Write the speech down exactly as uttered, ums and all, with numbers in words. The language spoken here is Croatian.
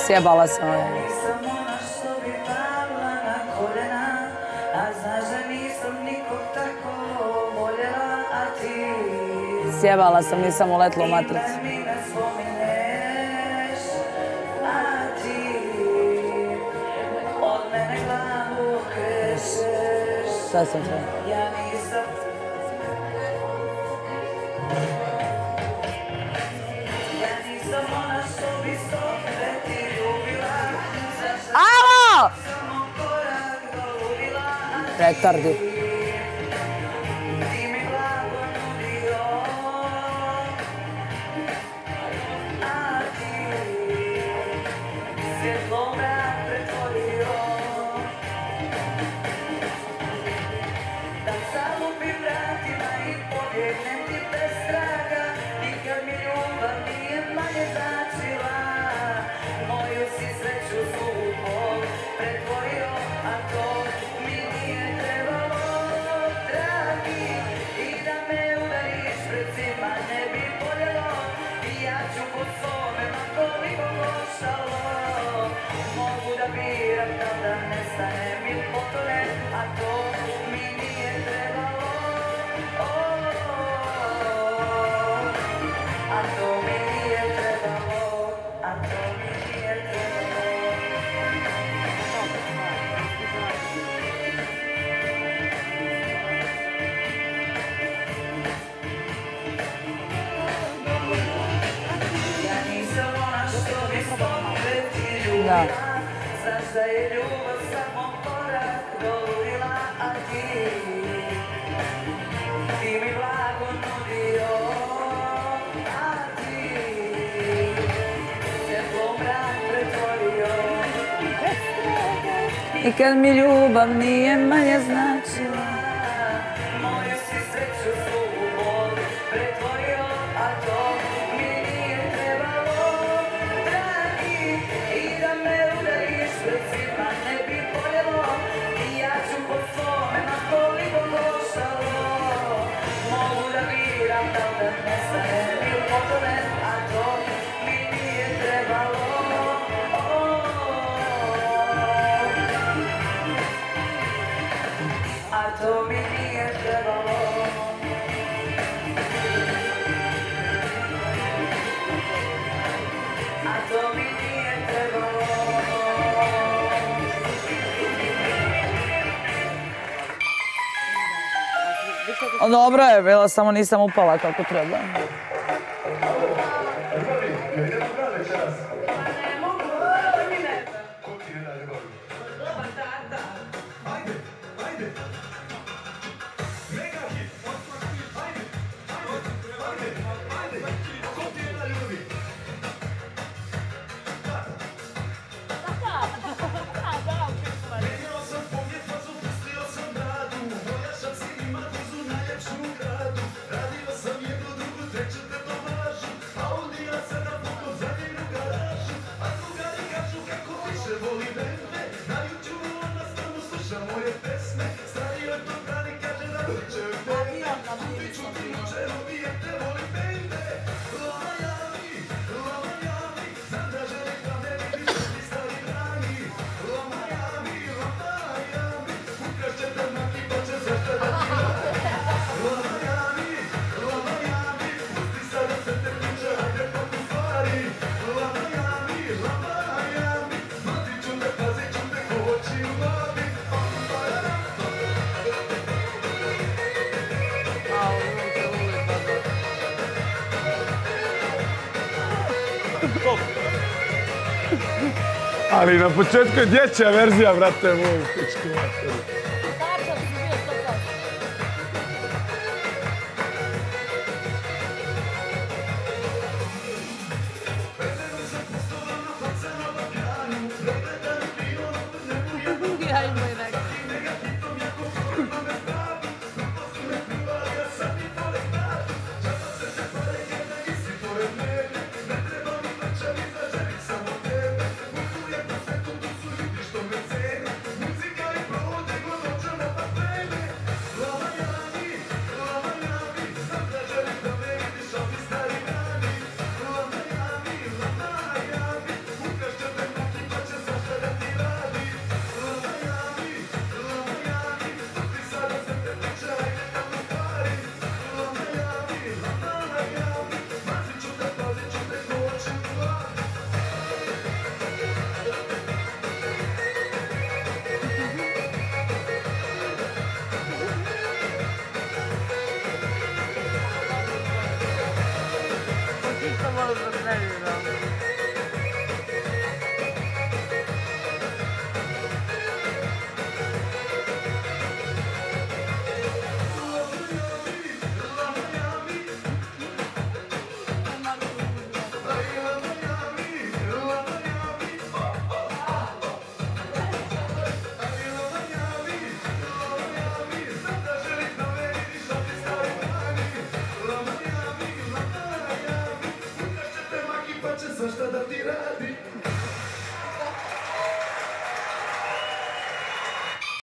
Sjebala sam ovaj. Sjebala sam, nisam uletla u matricu. Šta sam trebala? Alo! Retardi. Da. I kad mi ljubav nije manje značila, moju si sreću svu bol pretvorio, a to mi nije trebalo, dragi, i da me udariš pred svima ne bi boljelo, i ja ću po svome ma koliko koštalo, mogu da biram da da nestanem ili potonem, a to mi nije trebalo. To mi nije trebalo. A to mi nije trebalo. Dobro je bilo, samo nisam upala kako treba. Ali na početku je dječja verzija, brate, moj pičku materiju. Muzika i prodego će svašta da ti radi.